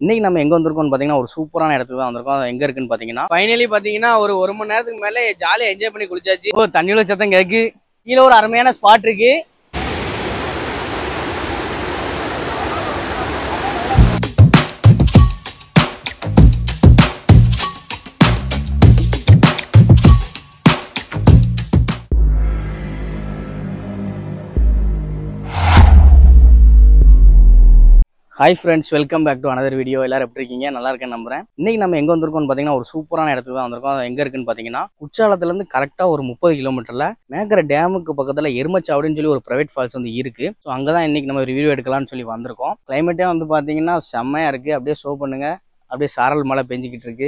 இன்னைக்கு நம்ம எங்க வந்திருக்கோம்னு பாத்தீங்கன்னா ஒரு சூப்பரான இடத்துக்கு தான் வந்திருக்கோம். அது எங்க இருக்குன்னு பாத்தீங்கன்னா ஃபைனலி பாத்தீங்கன்னா ஒரு மணி நேரத்துக்கு மேல ஜாலியா என்ஜாய் பண்ணி குளிச்சாச்சு. தண்ணியில சத்தம் கேக்கு, கீழே ஒரு அருமையான ஸ்பாட் இருக்கு. Hi friends, welcome back to another video. எல்லாரும் எப்படி இருக்கீங்க? நல்லா இருக்கேன்னு நம்புறேன். இன்னைக்கு நம்ம எங்க வந்திருக்கோம்னு பாத்தீங்கன்னா ஒரு சூப்பரான இடத்துக்கு தான் வந்திருக்கோம். அது எங்க இருக்குன்னு பாத்தீங்கன்னா குற்றாலத்துல இருந்து கரெக்டா ஒரு 30 கிலோமீட்டர்ல மேக்கர டேமுக்கு பக்கத்துல எருமச்சாவடின்னு சொல்லி ஒரு பிரைவேட் ஃபால்ஸ் வந்து இருக்கு. ஸோ அங்கதான் இன்னைக்கு நம்ம ஒரு வீடியோ எடுக்கலாம்னு சொல்லி வந்திருக்கோம். கிளைமேட்டே வந்து பாத்தீங்கன்னா செம்மையா இருக்கு. அப்படியே ஷோ பண்ணுங்க, அப்படியே சாரல் மழை பெஞ்சிக்கிட்டு இருக்கு.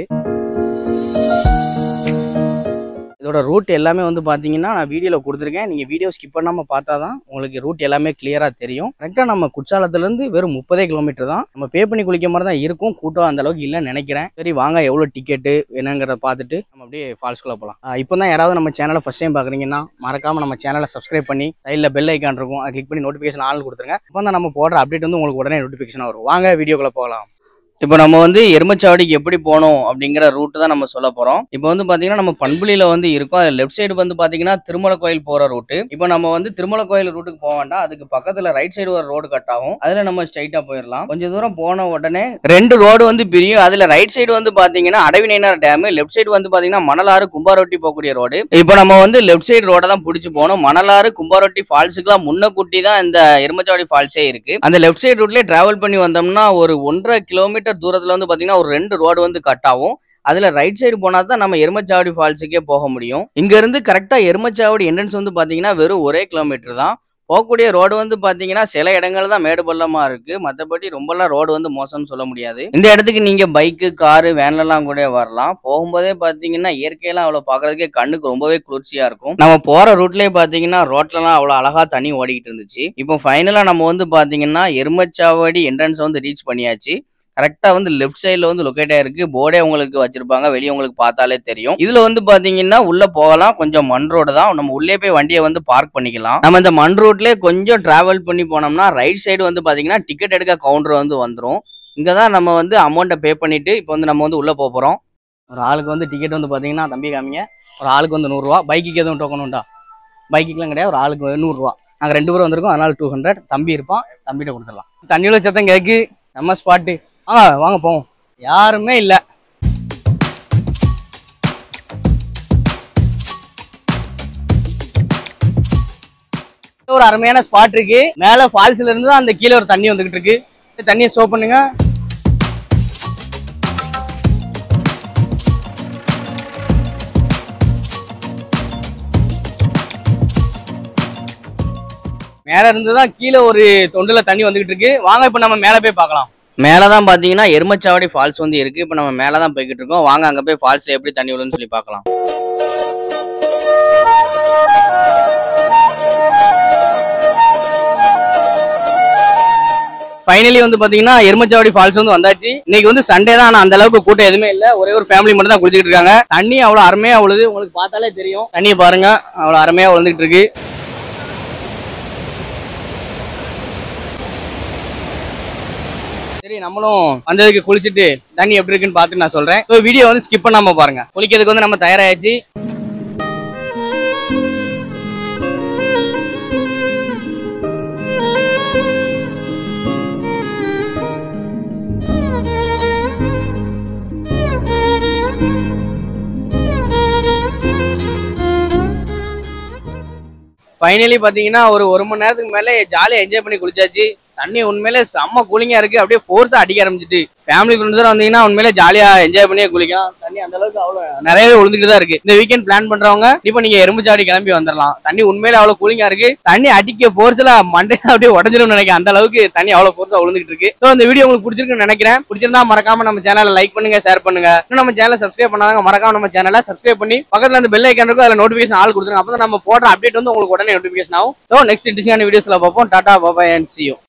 இதோட ரூட் எல்லாமே வந்து பாத்தீங்கன்னா நான் வீடியோல கொடுத்துருக்கேன். நீங்க வீடியோ ஸ்கிப் பண்ணாம பார்த்தாதான் உங்களுக்கு ரூட் எல்லாமே கிளியரா தெரியும். கரெக்டா நம்ம குற்றாலத்துல இருந்து வெறும் 30 கிலோமீட்டர் தான். நம்ம பே பண்ணி குளிக்க மாதிரி தான் இருக்கும். கூட்டம் அந்த அளவுக்கு இல்லைன்னு நினைக்கிறேன். சரி வாங்க, எவ்வளவு டிக்கெட்டு என்னங்கிறத பார்த்துட்டு நம்ம அப்படியே ஃபால்ஸ்குள்ள போகலாம். இப்போதான் யாராவது நம்ம சேனலை ஃபர்ஸ்ட் டைம் பாக்குறீங்கன்னா மறக்காம நம்ம சேனலை சப்ஸ்கிரைப் பண்ணி சைடில் பெல் ஐக்கான் இருக்கும், அதை கிளிக் பண்ணி நோட்டிஃபிகேஷன் ஆன் கொடுத்துருங்க. இப்போ தான் நம்ம போடுற அப்டேட் வந்து உங்களுக்கு உடனே நோட்டிஃபிகேஷன் வரும். வாங்க வீடியோக்குள்ள போகலாம். இப்போ நம்ம வந்து எருமச்சாவடிக்கு எப்படி போகணும் அப்படிங்கிற ரூட் தான் நம்ம சொல்ல போறோம். இப்போ வந்து பாத்தீங்கன்னா நம்ம பண்புலியில வந்து இருக்கோம். அது லெஃப்ட் சைடு வந்து பாத்தீங்கன்னா திருமலை கோயில் போற ரூட்டு. இப்போ நம்ம வந்து திருமலை கோயில் ரூட்டுக்கு போக வேண்டாம், அதுக்கு பக்கத்துல ரைட் சைடு ஒரு ரோடு கட் ஆகும். அதுல நம்ம ஸ்ட்ரைட்டா போயிடலாம். கொஞ்சம் தூரம் போன உடனே 2 ரோடு வந்து பிரியும். அதுல ரைட் சைடு வந்து பாத்தீங்கன்னா அடவிநயினார் டேம், லெஃப்ட் சைடு வந்து பாத்தீங்கன்னா மணலாறு கும்பாரொட்டி போகக்கூடிய ரோடு. இப்போ நம்ம வந்து லெஃப்ட் சைடு ரோட தான் பிடிச்சு போகணும். மணலாறு கும்பாரொட்டி ஃபால்ஸுக்குலாம் முன்னக்கூட்டி தான் இந்த எருமச்சாவடி ஃபால்ஸே இருக்கு. அந்த லெஃப்ட் சைடு ரூட்லயே டிராவல் பண்ணி வந்தோம்னா ஒரு 1.5 கிலோமீட்டர் தூரத்துல வந்து பாத்தீங்கன்னா ஒரு 2 ரோடு வந்து கட் ஆகும். அதுல ரைட் சைடு போனா தான் நம்ம எருமச்சாவடி ஃபால்ஸுக்கே போக முடியும். இங்க இருந்து கரெக்டா எருமச்சாவடி என்ட்ரன்ஸ் வந்து பாத்தீங்கன்னா வெறும் 1 கிலோமீட்டர் தான். போகக்கூடிய ரோடு வந்து பாத்தீங்கன்னா சில இடங்கள் தான் மேடு பள்ளமா இருக்கு. மற்றபடி ரொம்பலாம் ரோடு வந்து மோசம்னு சொல்ல முடியாது. இந்த இடத்துக்கு நீங்க பைக்கு, காரு, வேன்லாம் கூட வரலாம். போகும்போதே பாத்தீங்கன்னா இயற்கையெல்லாம் அவ்வளவு பாக்குறதுக்கே கண்ணுக்கு ரொம்பவே குளிர்ச்சியா இருக்கும். நம்ம போற ரூட்லயே பாத்தீங்கன்னா ரோட்லலாம் அவ்வளவு அழகா தண்ணி ஓடிக்கிட்டு இருந்துச்சு. இப்போ ஃபைனலா நம்ம வந்து பாத்தீங்கன்னா எருமச்சாவடி என்ட்ரன்ஸ் வந்து ரீச் பண்ணியாச்சு. கரெக்டா வந்து லெஃப்ட் சைட்ல வந்து லொகேட் ஆயிருக்கு. போர்டே உங்களுக்கு வச்சிருப்பாங்க, வெளியே உங்களுக்கு பார்த்தாலே தெரியும். இதுல வந்து பாத்தீங்கன்னா உள்ள போகலாம். கொஞ்சம் மண் ரோடு தான். நம்ம உள்ளே போய் வண்டியை வந்து பார்க் பண்ணிக்கலாம். நம்ம இந்த மண் ரோட்லயே கொஞ்சம் டிராவல் பண்ணி போனோம்னா ரைட் சைடு வந்து பாத்தீங்கன்னா டிக்கெட் எடுக்க கவுண்டர் வந்து வந்துடும். இங்கதான் நம்ம வந்து அமௌண்ட்டை பே பண்ணிட்டு இப்போ வந்து நம்ம வந்து உள்ள போறோம். ஒரு ஆளுக்கு வந்து டிக்கெட் வந்து பாத்தீங்கன்னா தம்பி காமிங்க, ஒரு ஆளுக்கு வந்து 100 ரூபா. பைக்குக்கு எதுவும் டோக்கன் உண்டா? பைக்குலாம் கிடையாது. ஒரு ஆளுக்கு 100 ரூபா. நாங்க 2 பேரும் வந்திருக்கோம், அதனால 200. தம்பி இருப்பான், தம்பிகிட்ட கொடுத்துடலாம். தண்ணியில சத்தம் கேக்கு, நம்ம ஸ்பாட்டு. வாங்க போவோம். யாருமே இல்ல. ஒரு அருமையான ஸ்பாட் இருக்கு. மேல ஃபால்ஸ்ல இருந்து அந்த கீழே ஒரு தண்ணி வந்துகிட்டு இருக்கு. தண்ணியை ஷோ பண்ணுங்க. மேல இருந்துதான் கீழே ஒரு தொண்டுல தண்ணி வந்துகிட்டு இருக்கு. வாங்க இப்ப நம்ம மேல போய் பார்க்கலாம். மேலதான் பாத்தீங்கன்னா எருமச்சாவடி ஃபால்ஸ் வந்து இருக்கு. இப்ப நம்ம மேலதான் போய்கிட்டு இருக்கோம். வாங்க அங்க போய் ஃபால்ஸ்ல எப்படி தண்ணி விழுன்னு சொல்லி பார்க்கலாம். ஃபைனலி வந்து பாத்தீங்கன்னா எருமச்சாவடி ஃபால்ஸ் வந்து வந்தாச்சு. இன்னைக்கு வந்து சண்டே தான், ஆனா அந்த அளவுக்கு கூட்டம் எதுவுமே இல்ல. ஒரே ஒரு ஃபேமிலி மட்டும் தான் குளிச்சுட்டு இருக்காங்க. தண்ணி அவ்வளவு அருமையா உழுது, உங்களுக்கு பார்த்தாலே தெரியும். தண்ணியை பாருங்க, அவ்வளவு அருமையா விழுந்துட்டு இருக்கு. சரி, நம்மளும் வந்ததுக்கு குளிச்சுட்டு தண்ணி எப்படி இருக்குன்னு பார்த்து நான் சொல்றேன். வீடியோ வந்து ஸ்கிப் பண்ணாம பாருங்க. குளிக்கிறதுக்கு வந்து நம்ம தயாராகிச்சு. ஃபைனலி பாத்தீங்கன்னா ஒரு மணி நேரத்துக்கு மேல ஜாலியா என்ஜாய் பண்ணி குளிச்சாச்சு. தண்ணி உண்மையிலே செம்ம கூலிங்கா இருக்கு. அப்படியே ஃபோர்ஸா அடிக்க ஆரம்பிச்சிட்டு ஃபேமிலி ஃப்ரெண்ட்ஸ் தான் வந்தீங்கன்னா உண்மையிலே ஜாலியா என்ஜாய் பண்ணியே குளிக்கலாம். தண்ணி அந்த அளவுக்கு அவ்வளவு நிறையவே விழுந்துட்டு தான் இருக்கு. இந்த வீக்கெண்ட் பிளான் பண்றவங்க இப்போ நீங்க எருமச்சாவடி கிளம்பி வந்துடலாம். தண்ணி உண்மையிலே அவ்வளவு கூலிங்கா இருக்கு. தண்ணி அடிக்க ஃபோர்ஸ்ல மண்டே அப்படியே உடஞ்சிடும் நினைக்கிறேன். அந்த அளவுக்கு தண்ணி அவ்வளவு ஃபோர்ஸா விழுந்துட்டு இருக்கு. ஸோ இந்த வீடியோ உங்களுக்கு பிடிச்சிருக்குன்னு நினைக்கிறேன். பிடிச்சிருந்தா மறக்காம நம்ம சேனலை லைக் பண்ணுங்க, ஷேர் பண்ணுங்க. இன்னும் நம்ம சேனலை சப்ஸ்கிரைப் பண்ணாங்க மறக்காம நம்ம சேனலை சப்ஸ்கிரைப் பண்ணி பக்கத்துல அந்த பெல் ஐக்கான் இருக்கும், அதுல நோட்டிஃபிகேஷன் ஆல் கொடுத்துருங்க. அப்பதான் நம்ம போடுற அப்டேட் வந்து உங்களுக்கு உடனே நோட்டிஃபிகேஷன் ஆகும். ஸோ நெக்ஸ்ட் இன்ட்ரெஸ்டிங்கான வீடியோஸ்ல பார்ப்போம். Tata, bye and see you.